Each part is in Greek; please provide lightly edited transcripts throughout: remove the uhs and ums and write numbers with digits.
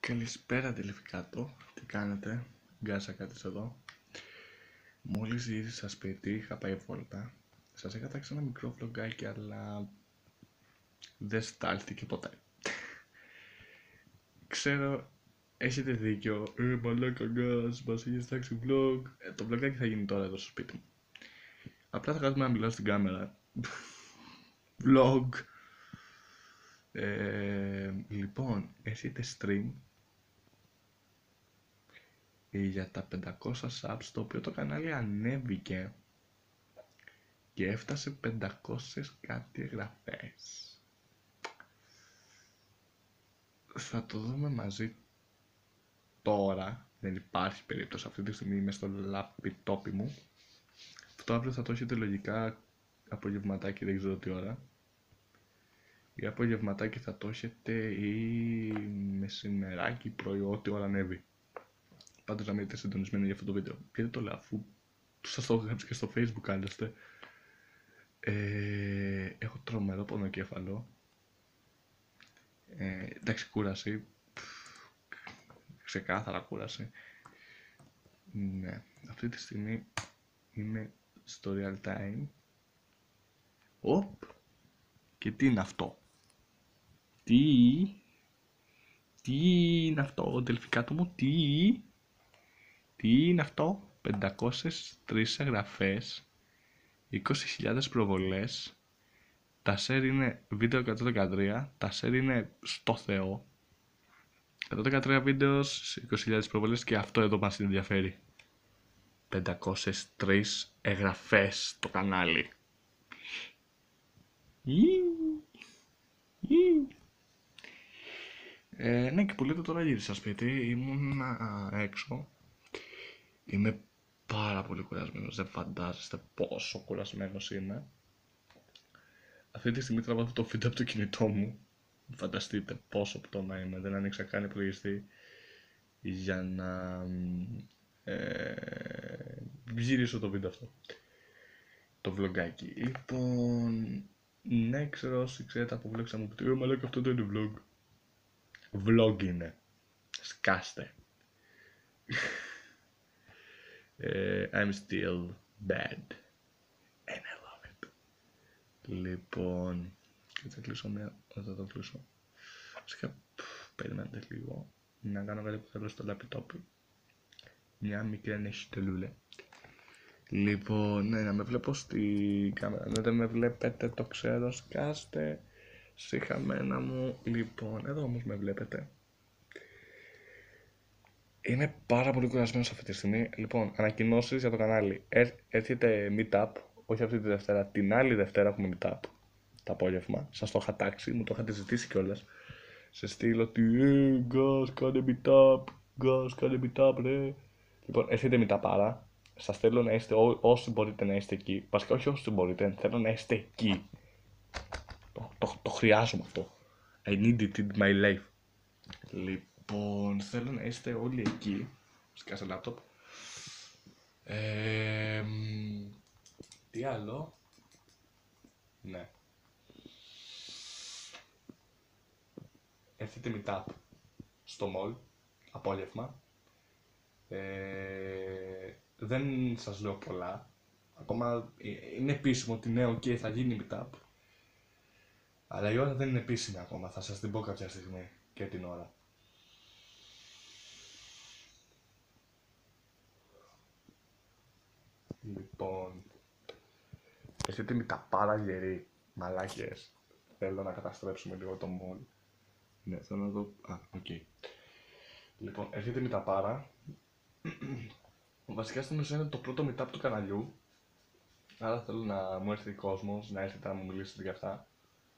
Καλησπέρα τελειφικάτο, τι κάνετε, γκάσα κάτι εδώ. Μόλις γύρισα σπίτι, είχα πάει βόλτα. Σας είχα τάξει ένα μικρό vlogάκι, αλλά δεν στάλθηκε ποτέ. Ξέρω, έχετε δίκιο, μαλάκα γκάς, μας είχες τάξει vlog. Το vlogάκι θα γίνει τώρα εδώ στο σπίτι μου. Απλά θα κάτσουμε να μιλάω στην κάμερα. Vlog. Λοιπόν, έχετε stream για τα 500 subs, το οποίο το κανάλι ανέβηκε και έφτασε 500 κάτι εγγραφές. Θα το δούμε μαζί τώρα, δεν υπάρχει περίπτωση, αυτή τη στιγμή είμαι στο laptop μου. Αυτό αύριο θα το έχετε λογικά απογευματάκι, δεν ξέρω τι ώρα. Ή απογευματάκι θα το έχετε ή μεσημεράκι, πρωί, ό,τι ώρα ανέβει. Πάντως να μείνετε συντονισμένοι για αυτό το βίντεο. Γιατί το λέω, αφού σας το έχω γράψει και στο Facebook άλλωστε. Έχω τρομερό πονοκέφαλο. Εντάξει, κούραση. Ξεκάθαρα κούραση. Ναι, αυτή τη στιγμή είμαι στο real time. Οπ! Και τι είναι αυτό? Τι είναι αυτό, τελφικάτο μου, τι είναι αυτό? 503 εγγραφές, 20.000 προβολές, τα share είναι βίντεο 113, τα share είναι στο Θεό. 113 βίντεο, 20.000 προβολές και αυτό εδώ μας ενδιαφέρει. 503 εγγραφές στο κανάλι. Ναι, και που λέτε τώρα γύρισα σπίτι, ήμουν έξω. Είμαι πάρα πολύ κουρασμένος, δεν φαντάζεστε πόσο κουρασμένος είμαι. Αυτή τη στιγμή τραβάω αυτό το βίντεο από το κινητό μου. Φανταστείτε πόσο πτώμα είμαι, δεν ανοίξα καν υπολογιστή για να γυρίσω το βίντεο αυτό. Το vlogάκι. Λοιπόν, ναι, ξέρω όσοι ξέρετε από vlogs θα μου πείτε μαλάκα αυτό δεν είναι vlog. Vlog είναι. Σκάστε. I'm still bad and I love it. Λοιπόν, και θα κλείσω μία, θα το κλείσω. Φυσικά, περιμένετε λίγο να κάνω κάτι που θέλω στο laptop. Μια μικρή ανεσιτελούλα. Λοιπόν, ναι, να με βλέπω στη κάμερα. Ναι, δεν με βλέπετε, το ξέρω, σκάστε. Συχαμένα μου. Λοιπόν, εδώ όμως με βλέπετε. Είμαι πάρα πολύ κουρασμένος αυτή τη στιγμή. Λοιπόν, ανακοινώσεις για το κανάλι. Έρχεται meetup, όχι αυτή τη Δευτέρα, την άλλη Δευτέρα έχουμε meetup. Το απόγευμα. Σας το είχα τάξει, μου το είχατε ζητήσει κιόλας. Σε στείλω ότι γκάς, κάνε meetup, γκάς, κάνε meetup, ρε. Λοιπόν, έρχεται meetup άρα. Σας θέλω να είστε όσοι μπορείτε να είστε εκεί. Βασικά, όχι όσοι μπορείτε, θέλω να είστε εκεί. Το χρειάζομαι αυτό. I need it in my life. Λοιπόν, θέλω να είστε όλοι εκεί. Σκάσε laptop. Τι άλλο? Ναι. Έρθετε meetup στο mall, απόγευμα. Δεν σας λέω πολλά. Ακόμα είναι επίσημο ότι ναι, ok, θα γίνει meetup. Αλλά η ώρα δεν είναι επίσημη ακόμα, θα σας την πω κάποια στιγμή και την ώρα. Λοιπόν, έχετε με τα πάρα γεροί μαλάκες. Θέλω να καταστρέψουμε λίγο το mall. Ναι, θέλω να δω. Οκ. Λοιπόν, έρχεται με τα πάρα. Βασικά στην ουσία είναι το πρώτο meetup του καναλιού. Άρα θέλω να μου έρθει κόσμος, να έρθετε να μου μιλήσετε για αυτά.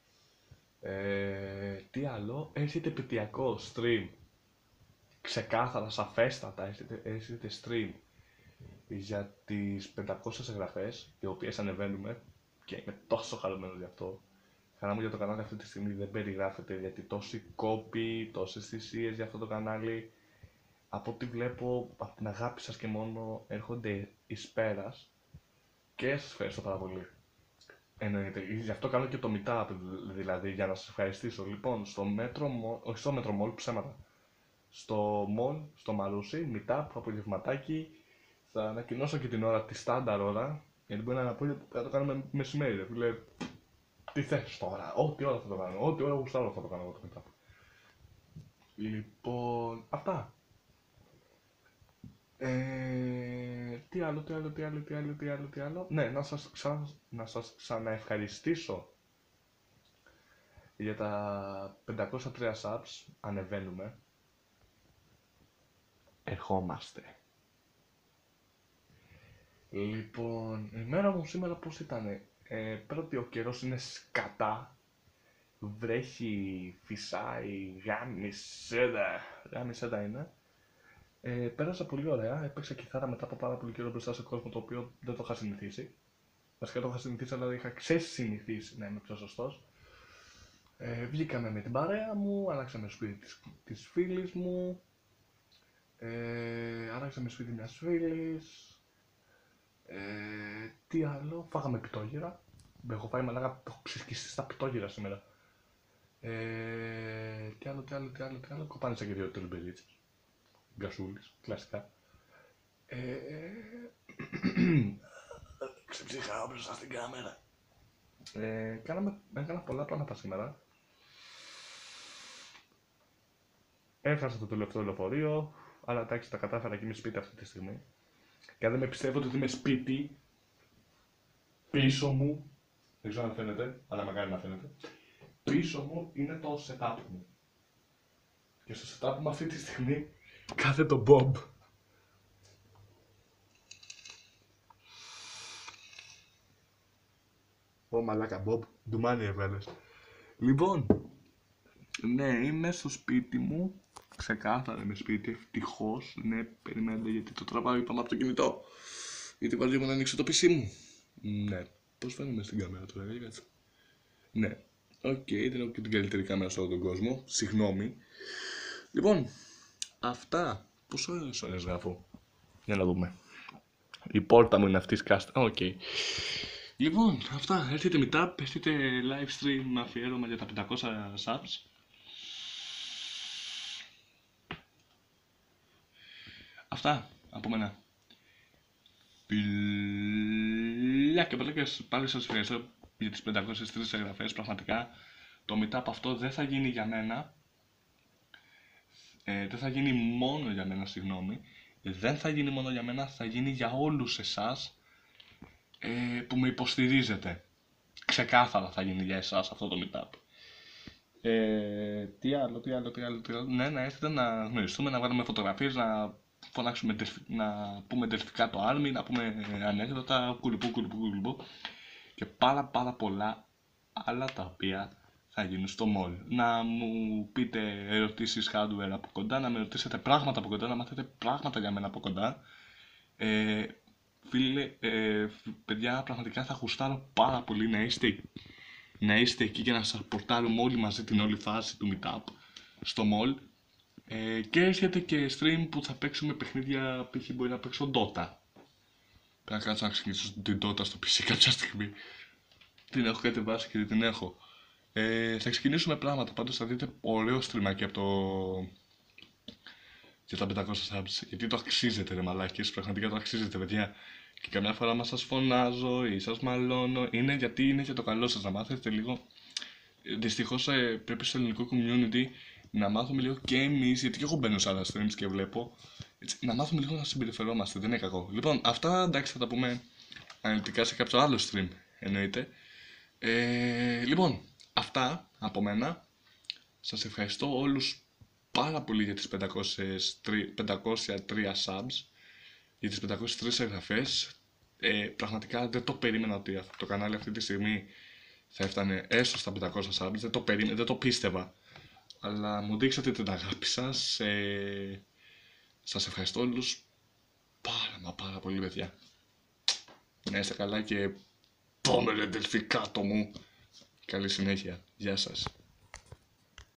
Τι άλλο, έρχεται επαιτειακό stream. Ξεκάθαρα, σαφέστατα έρχεται stream για τις 500 εγγραφές, οι οποίες ανεβαίνουμε και είμαι τόσο χαρούμενος γι' αυτό. Χαρά μου για το κανάλι αυτή τη στιγμή δεν περιγράφεται, γιατί τόσοι κόποι, τόσες θυσίες για αυτό το κανάλι. Από ό,τι βλέπω, από την αγάπη σας και μόνο έρχονται εις πέρας και σας ευχαριστώ πάρα πολύ. Εννοείται, γι' αυτό κάνω και το meetup, δηλαδή για να σας ευχαριστήσω. Λοιπόν, στο μέτρο, όχι στο μέτρο mall, ψέματα. στο mall, στο Μαρούσι, meetup, απογευματάκι. Θα ανακοινώσω και την ώρα, τη στάνταρ ώρα, γιατί μπορεί να πω θα το κάνουμε μεσημέρι. Φίλε, τι θες τώρα, ό,τι ώρα θα το κάνω, ό,τι ώρα γουστάρω θα το κάνω εγώ το meetup. Λοιπόν, αυτά. Τι άλλο. Ναι, να σας ξαναευχαριστήσω για τα 503 subs. Ανεβαίνουμε. Ερχόμαστε. Λοιπόν, η μέρα μου σήμερα πώς ήτανε? Πρώτη, ο καιρός είναι σκατά. Βρέχει, φυσάει, γάμισέτα είναι. Πέρασα πολύ ωραία, έπαιξα κιθάρα μετά από πάρα πολύ καιρό μπροστά σε κόσμο το οποίο δεν το είχα συνηθίσει. Βασικά το είχα συνηθίσει, αλλά είχα ξεσυνηθίσει να είμαι πιο σωστός. Βγήκαμε με την παρέα μου, αλλάξαμε σπίτι της φίλης μου, αλλάξαμε σπίτι μιας φίλης. Τι άλλο, φάγαμε πιτόγυρα. Έχω φάει μαλάκα, έχω ξεσκιστεί στα πιτόγυρα σήμερα. Τι άλλο, κοπάνισα και 2 τελμπελίτσες. Γκασούλης, κλασικά. Ξεψυχάω μπροστά στην κάμερα. Έκανα πολλά πράγματα σήμερα. Έχασα το τελευταίο λεωφορείο, αλλά εντάξει, τα κατάφερα και είμαι σπίτι αυτή τη στιγμή. Και αν δεν με πιστεύετε ότι είμαι σπίτι, πίσω μου, δεν ξέρω αν φαίνεται, αλλά μακάρι να φαίνεται, πίσω μου είναι το setup μου. Και στο setup μου αυτή τη στιγμή κάθε το Bob. Ω μαλάκα Bob, ντουμάνι έβγαλες. Λοιπόν, ναι, είμαι στο σπίτι μου. Ξεκάθαρα είμαι σπίτι, ευτυχώς. Ναι, περιμένετε γιατί το τραβάω πάνω από το κινητό. Γιατί βάλει λίγο να ανοίξω το PC μου. Ναι, πώς φαίνομαι στην κάμερα τώρα, για κάτσε. Ναι, οκ, δεν έχω και την καλύτερη κάμερα σε όλο τον κόσμο. Συγγνώμη. Λοιπόν, αυτά. Πόσο ώρες γράφω? Για να δούμε. Η πόρτα μου είναι αυτή σκάστα. Οκ. Λοιπόν, αυτά. Έρχεται meetup, έρχεται live stream αφιέρωμα για τα 500 subs. Αυτά από μένα. Φιλιά και παλάκες, πάλι σας ευχαριστώ για τις 503 εγγραφές. Πραγματικά το meetup αυτό δεν θα γίνει για μένα. Δεν θα γίνει μόνο για μένα, συγγνώμη. Δεν θα γίνει μόνο για μένα, θα γίνει για όλους εσάς που με υποστηρίζετε. Ξεκάθαρα θα γίνει για εσάς αυτό το meetup. Τι άλλο. Ναι, να έρθετε να γνωριστούμε, να βγάλουμε φωτογραφίες, να φωνάξουμε, να πούμε τερφικά το άρμι, να πούμε ανέκδοτα, κουλουπού και πάρα πολλά άλλα τα οποία θα γίνουν στο mall. Να μου πείτε ερωτήσεις hardware από κοντά, να με ρωτήσετε πράγματα από κοντά, να μάθετε πράγματα για μένα από κοντά. Φίλε, παιδιά, πραγματικά θα γουστάρω πάρα πολύ να είστε εκεί και να σας πορτάρουμε όλοι μαζί την όλη φάση του meetup στο mall. Και έρχεται και stream που θα παίξουμε παιχνίδια, π.χ. μπορεί να παίξω Dota. Πρέπει να κάτσω να ξεκινήσω την Dota στο PC κάποια στιγμή. Την έχω κατεβάσει και δεν την έχω. Θα ξεκινήσουμε πράγματα, πάντως θα δείτε ωραίο streamάκι από το... για τα 500 subs. Γιατί το αξίζετε ρε μαλάκες, πραγματικά το αξίζετε παιδιά. Και καμιά φορά μας σας φωνάζω ή σας μαλώνω, είναι γιατί είναι για το καλό σας, να μάθετε λίγο. Δυστυχώς πρέπει στο ελληνικό community να μάθουμε λίγο και εμείς, γιατί και εγώ μπαίνω σε άλλα streams και βλέπω, έτσι, να μάθουμε λίγο να συμπεριφερόμαστε, δεν είναι κακό. Λοιπόν, αυτά εντάξει θα τα πούμε αναλυτικά σε κάποιο άλλο stream, εννοείται. Λοιπόν, αυτά από μένα. Σας ευχαριστώ όλους πάρα πολύ για τις 503 subs, για τις 503 εγγραφές. Πραγματικά δεν το περίμενα ότι το κανάλι αυτή τη στιγμή θα έφτανε έστω στα 500 subs, δεν το πίστευα. Αλλά μου δείξατε την αγάπη σας. Σας ευχαριστώ όλους πάρα πολύ παιδιά. Να είστε καλά και πάμε ρε δελφικάτο μου. Καλή συνέχεια. Γεια σας.